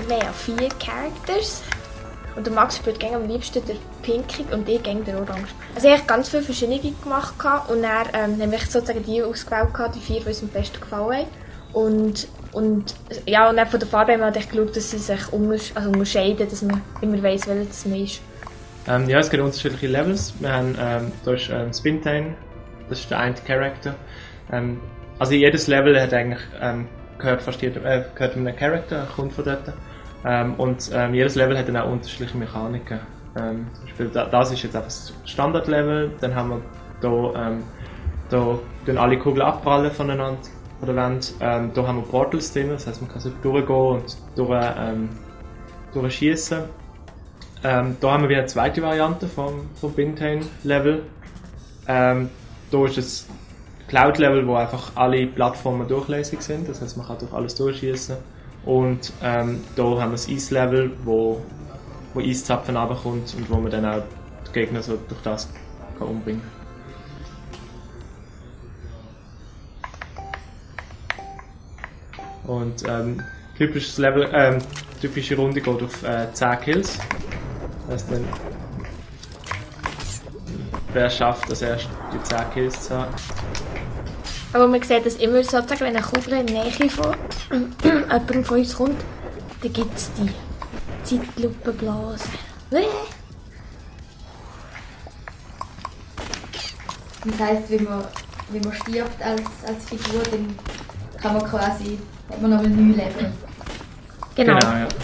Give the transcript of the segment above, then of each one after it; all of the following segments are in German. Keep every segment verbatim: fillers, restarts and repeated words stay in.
wir haben ja vier Characters. Und der Max spielt gerne am liebsten der Pinky und ich gerne der Orange. Also ich habe ganz viele verschiedene gemacht und dann ähm, habe ich sozusagen die ausgewählt, die vier, die uns am besten gefallen haben. Und, und, ja, und dann von der Farbe haben wir halt geschaut, dass sie sich untersch also unterscheiden, dass man immer weiss, welches man ist. Ähm, ja, es gibt unterschiedliche Levels. Wir haben, ähm, da ist ähm, Spintain, das ist der eine Charakter. Ähm, also jedes Level hat eigentlich, ähm, gehört fast jeder, äh, gehört einem Charakter, kommt von dort. Ähm, und ähm, jedes Level hat dann auch unterschiedliche Mechaniken. Ähm, zum Beispiel, da, das ist jetzt einfach das Standardlevel, dann haben wir da, ähm, da tun alle Kugeln abprallen voneinander, von der Wand. Ähm, da haben wir Portals drin, das heisst man kann so durchgehen und durch, ähm, durchschießen. Ähm, da haben wir wieder eine zweite Variante vom, vom Bintain-Level. Ähm, da ist das Cloud-Level, wo einfach alle Plattformen durchlässig sind, das heisst man kann durch alles durchschießen. Und ähm, da haben wir das Eis-Level, wo, wo Eiszapfen runterkommt und wo man dann auch die Gegner so durch das kann umbringen kann. Und ähm, typisches Level, ähm, typische Runde geht auf äh, zehn Kills. Das heißt dann, wer schafft es erst die zehn Kills zu haben. Aber man sieht das immer sozusagen, wenn eine Kugel in die Nähe von jemandem von uns kommt, dann gibt es die Zeitlupenblase. Das heisst, wenn man, wenn man stirbt als, als Figur, dann kann man quasi, hat man noch ein neues Level. Genau. Genau, ja.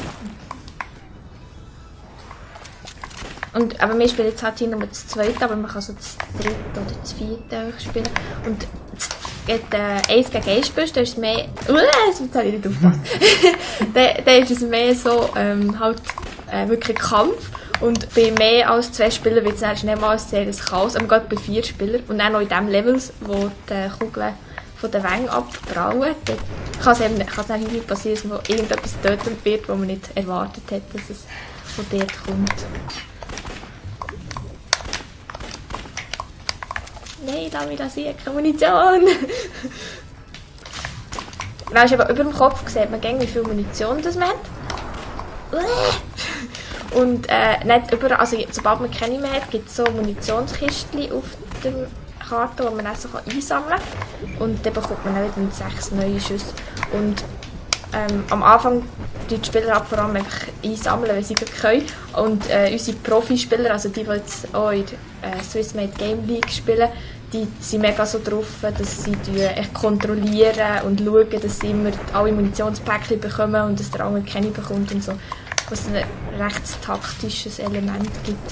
Und, aber wir spielen jetzt halt hier nur das zweite, aber man kann so das dritte oder das vierte spielen. Und wenn du äh, eins gegen eins spielst, dann ist es mehr... Uh, jetzt habe ich nicht aufgepasst. dann, dann ist es mehr so ähm, halt, äh, wirklich ein Kampf. Und bei mehr als zwei Spielern wird es dann schnell mal sehr ein Chaos. Aber gerade bei vier Spielern und dann noch in dem Levels, wo die Kugeln von den Wängen abprallen, dann kann es eben nicht passieren, dass irgendetwas tötet wird, wo man nicht erwartet hat, dass es von dort kommt. Nein, lass mich das sehen, keine Munition! Dann ist aber über dem Kopf sieht man, wie viel Munition das man hat. Und äh, nicht überall, also sobald man keine mehr hat, gibt es so Munitionskisten auf der Karte, die man dann so einsammeln kann. Und dann bekommt man dann wieder mit sechs neue Schüsse. Und ähm, am Anfang die Spieler vor allem einfach einsammeln, wenn sie können. Und äh, unsere Profispieler, also die, die jetzt auch in der äh, Swiss Made Game League spielen, die sind mega so drauf, dass sie echt kontrollieren und schauen, dass sie immer alle Munitionspäckchen bekommen und dass der andere keine bekommt und so. Was ein recht taktisches Element gibt.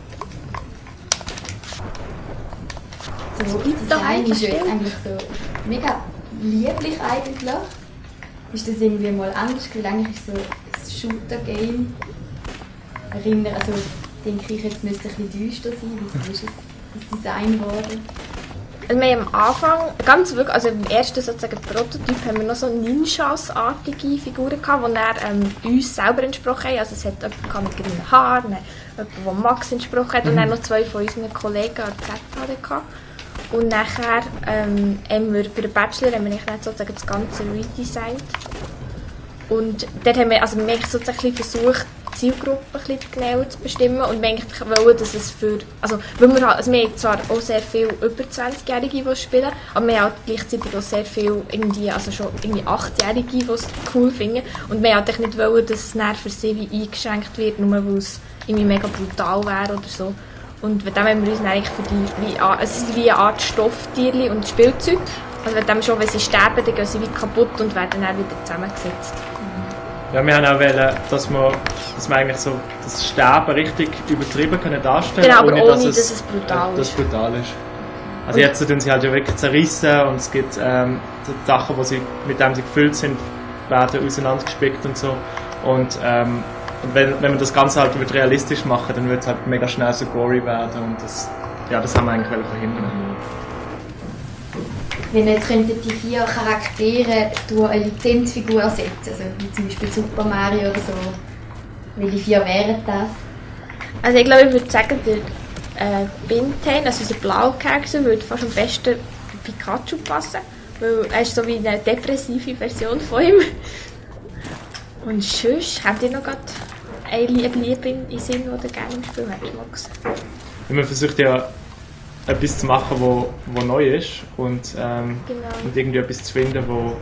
So, das Design ist jetzt eigentlich so mega lieblich eigentlich. Ist das irgendwie mal anders? Weil eigentlich ist so ein Shooter-Game erinnern, also denke ich, jetzt müsste es ein bisschen düster sein. Wie ist das Design geworden? Also wir haben am Anfang, ganz wirklich, also im ersten sozusagen Prototyp haben wir noch so Ninjas-artige Figuren gehabt, die dann, ähm, uns selber entsprochen haben. Also es hat jemanden mit grünen Haaren, jemanden, der Max entsprochen hat, und dann noch zwei von unseren Kollegen an der Z H D gehabt. Und nachher ähm, haben wir für den Bachelor haben wir sozusagen das Ganze redesigned. Und dort haben wir, also wir haben sozusagen versucht, die Zielgruppe ein bisschen genauer zu bestimmen und wir eigentlich wollen, dass es für, also, weil wir, also wir haben zwar auch sehr viele über zwanzigjährige, die spielen, aber wir haben gleichzeitig auch sehr viele irgendwie, also schon irgendwie achtjährige, die es cool finden, und wir wollten nicht wollen, dass es dann für sie wie eingeschränkt wird, nur weil es irgendwie mega brutal wäre oder so. Und mit dem haben wir uns eigentlich für die, wie, es ist wie eine Art Stofftierli und Spielzeug. Also mit dem schon, wenn sie sterben, dann gehen sie wie kaputt und werden dann wieder zusammengesetzt. Ja, wir haben auch wollen, dass wir, dass wir eigentlich so das Sterben richtig übertrieben können darstellen, genau, aber ohne, ohne dass, dass es, es brutal, äh, dass ist. brutal ist. Also und jetzt sind sie halt ja wirklich zerrissen und es gibt ähm, die Sachen, wo sie, mit denen sie gefüllt sind, werden auseinandergespickt und so. Und, ähm, und wenn, wenn man das Ganze halt wird realistisch machen, dann wird es halt mega schnell so gory werden und das, ja, das haben wir eigentlich verhindern. Wenn jetzt könnten die vier Charaktere durch eine Lizenzfigur ersetzen, also wie zum Beispiel Super Mario oder so, welche vier wären das? Also ich glaube, ich würde sagen, der äh, Bintain, also unser blauer Charakter, würde fast am besten Pikachu passen, weil er ist so wie eine depressive Version von ihm. Und sonst, habt ihr noch gerade eine Liebe in den Sinn, die ihr gerne im Spiel habt, Max? Man versucht ja etwas zu machen, wo, wo neu ist und, ähm, genau. und irgendwie etwas zu finden, wo,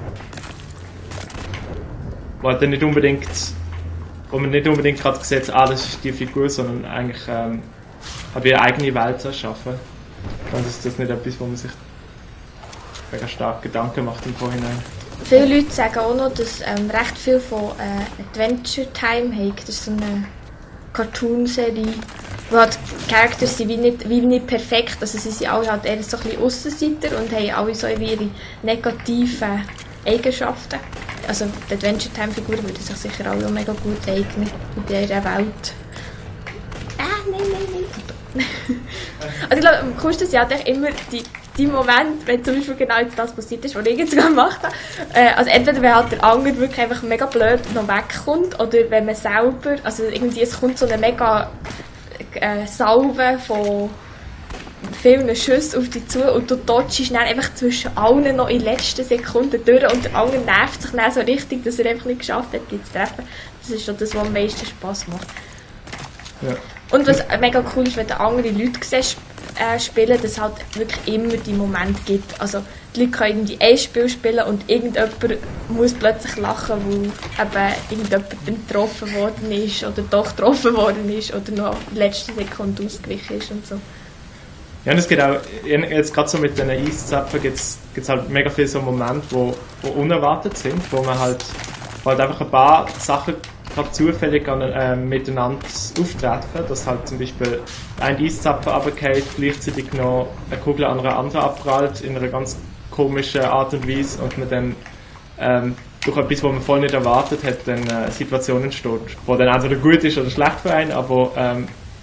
wo dann nicht unbedingt, wo man nicht unbedingt gerade sieht, ah, das ist die Figur, sondern eigentlich ähm, eine eigene Welt zu erschaffen. Und ist das nicht etwas, wo man sich mega stark Gedanken macht im Vorhinein. Viele Leute sagen auch noch, dass ähm, recht viel von äh, Adventure Time hat. Das ist so eine Cartoon-Serie, wo halt die Charaktere sind wie nicht, wie nicht perfekt. Also sie sind alle halt eher so ein bisschen Aussenseiter und haben alle so ihre negativen Eigenschaften. Also die Adventure Time Figuren würden sich sicher alle auch mega gut eignen in dieser Welt. Ah, nein, nein, nein. Also ich glaube, am coolsten sind halt immer die die Moment, wenn zum Beispiel genau jetzt das passiert ist, was ich jetzt gemacht habe. Äh, also entweder wenn halt der andere wirklich einfach mega blöd noch wegkommt oder wenn man selber, also irgendwie es kommt so eine mega äh, Salve von vielen Schüssen auf dich zu und du dodgst dann einfach zwischen allen noch in letzten Sekunden durch und der andere nervt sich dann so richtig, dass er einfach nicht geschafft hat, dich zu treffen. Das ist schon das, was am meisten Spass macht. Ja. Und was mega cool ist, wenn du andere Leute siehst, äh, spielen, dass es halt wirklich immer die Momente gibt. Also die Leute können irgendwie ein Spiel spielen und irgendjemand muss plötzlich lachen, weil eben irgendjemand dann getroffen worden ist oder doch getroffen worden ist oder noch in der letzten Sekunde ausgewichen ist und so. Ja, und es geht auch, jetzt gerade so mit den Eiszapfen gibt es halt mega viele so Momente, wo, wo unerwartet sind, wo man halt, wo halt einfach ein paar Sachen gerade zufällig äh, miteinander auftreffen, dass halt zum Beispiel ein Eiszapfen runterfällt, gleichzeitig noch eine Kugel an einer anderen abprallt in einer ganz komischen Art und Weise und man dann ähm, durch etwas, was man voll nicht erwartet hat, dann äh, eine Situation entsteht, die dann entweder gut ist oder schlecht für einen, aber ähm,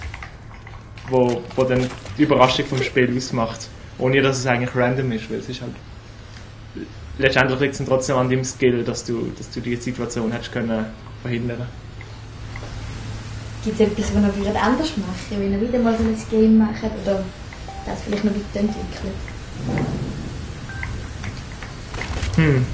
wo, wo dann die Überraschung vom Spiel ausmacht, ohne dass es eigentlich random ist, weil es ist halt letztendlich liegt es trotzdem an deinem Skill, dass du, dass du die Situation hättest können verhindern. Gibt es etwas, was ihr wieder anders macht, wenn ihr wieder mal so ein Game macht oder das vielleicht noch weiterentwickelt? Hm.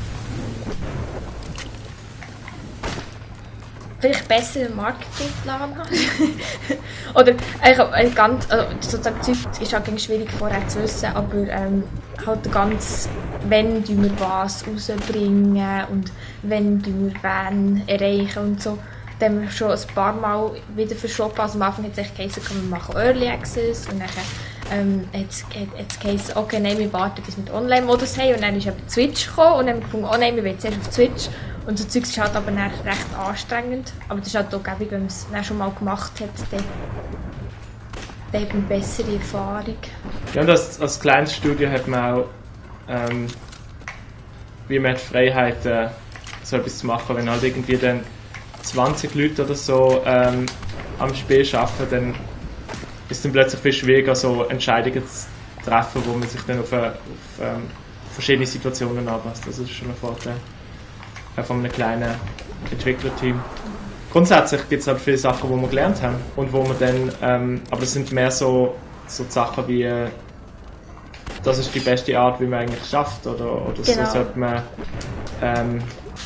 Vielleicht besser einen Marketingplan haben. Oder äh, ganz, also, sozusagen Zeug ist halt schwierig vorher zu wissen, aber ähm, halt ganz, wenn wir was rausbringen und wenn wir wen erreichen und so. Dann haben wir schon ein paar Mal wieder verschoben. Also am Anfang hat es echt geheißen, wir machen Early Access und dann ähm, hat es geheißen, okay, nein, wir warten, bis wir den Online-Modus haben und dann ist eben Twitch gekommen und dann haben wir gefunden, oh nein, wir wollen zuerst auf Twitch. Und so Zeugs ist halt aber dann recht anstrengend. Aber das ist halt auch gäbig, wenn man es dann schon mal gemacht hat, dann, dann hat man bessere Erfahrung. Ja, und als, als kleines Studio hat man auch ähm, wie man hat Freiheit, äh, so etwas zu machen. Wenn halt irgendwie dann zwanzig Leute oder so ähm, am Spiel arbeiten, dann ist es dann plötzlich viel schwieriger, so Entscheidungen zu treffen, wo man sich dann auf, eine, auf ähm, verschiedene Situationen anpasst. Das ist schon ein Vorteil von einem kleinen Entwicklerteam. Grundsätzlich gibt es halt viele Sachen, die wir gelernt haben und wo wir dann, ähm, aber das sind mehr so, so Sachen wie äh, das ist die beste Art, wie man eigentlich schafft oder, oder genau. So sollte man ähm,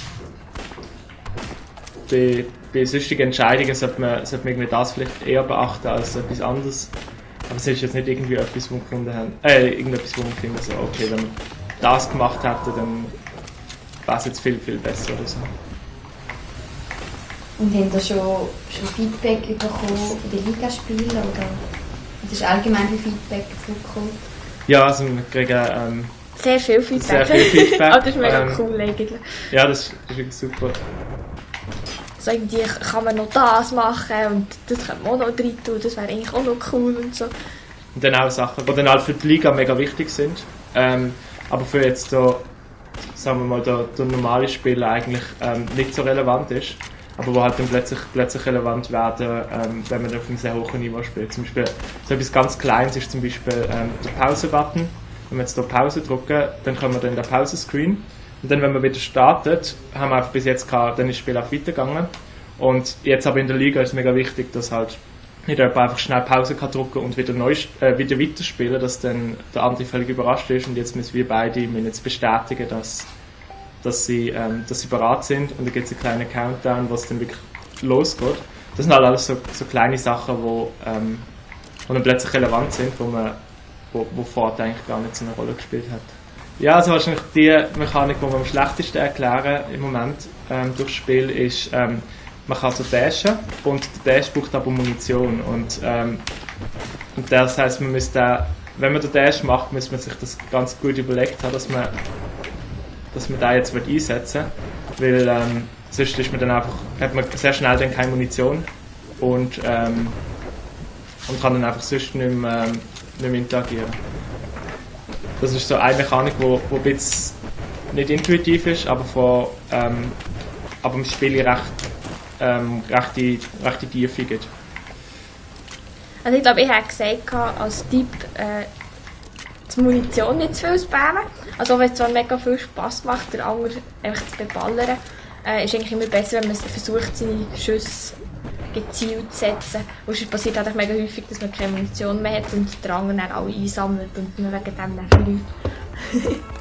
bei, bei sonstigen Entscheidungen sollte man, sollte man irgendwie das vielleicht eher beachten als etwas anderes. Aber es ist jetzt nicht irgendwie etwas, wo wir gefunden haben, äh, irgendetwas, wo wir finden, so, okay, wenn wir das gemacht hätten, dann wäre es jetzt viel, viel besser oder so. Und haben da schon, schon Feedback bekommen von den Ligaspielen oder es ist allgemein Feedback zurückgekommen? Ja, also wir kriegen ähm, sehr viel Feedback. Sehr viel Feedback. Aber das ist mega ähm, cool eigentlich. Ja, das ist, das ist wirklich super. So irgendwie kann man noch das machen und das könnte man auch noch rein tun, das wäre eigentlich auch noch cool und so. Und dann auch Sachen, die dann halt für die Liga mega wichtig sind. Ähm, aber für jetzt da, sagen wir mal, der, der normale Spieler eigentlich ähm, nicht so relevant ist. Aber wo halt dann plötzlich, plötzlich relevant werden, ähm, wenn man auf einem sehr hohen Niveau spielt. Zum Beispiel so etwas ganz Kleines ist zum Beispiel ähm, der Pause-Button. Wenn wir jetzt hier Pause drücken, dann kommen wir dann in den Pause-Screen. Und dann, wenn man wieder startet, haben wir einfach bis jetzt gehabt, dann ist das Spiel auch weitergegangen. Und jetzt aber in der Liga ist es mega wichtig, dass halt nicht jemand einfach schnell Pause kann drücken und wieder, neu, äh, wieder weiterspielen, dass dann der andere völlig überrascht ist. Und jetzt müssen wir beide müssen jetzt bestätigen, dass, dass sie, ähm, dass sie bereit sind und dann gibt es einen kleinen Countdown, was dann wirklich losgeht. Das sind halt alles so, so kleine Sachen, wo, ähm, wo dann plötzlich relevant sind, wo man wo, wo vorher eigentlich gar nicht so eine Rolle gespielt hat. Ja, also wahrscheinlich die Mechanik, die wir am schlechtesten erklären im Moment ähm, durchs Spiel, ist, ähm, man kann so dashen und der Dash braucht aber Munition. Und, ähm, und das heisst, man müsste, wenn man den Dash macht, muss man sich das ganz gut überlegt haben, dass man, dass man den jetzt einsetzen will, weil ähm, sonst ist man dann einfach, hat man sehr schnell dann keine Munition und, ähm, und kann dann einfach sonst nicht mehr, ähm, nicht mehr interagieren. Das ist so eine Mechanik, die ein bisschen nicht intuitiv ist, aber, von, ähm, aber im Spiel recht, ähm, recht, recht Tiefe gibt. Also ich glaube, ich habe gesagt, als Tipp äh, die Munition nicht zu viel spammen. Also auch wenn es zwar mega viel Spass macht, den anderen einfach zu beballern, äh, ist eigentlich immer besser, wenn man versucht, seine Schüsse gezielt zu setzen. Und es passiert halt mega häufig, dass man keine Munition mehr hat und die anderen dann alle einsammelt und man wegen dem dann verliert.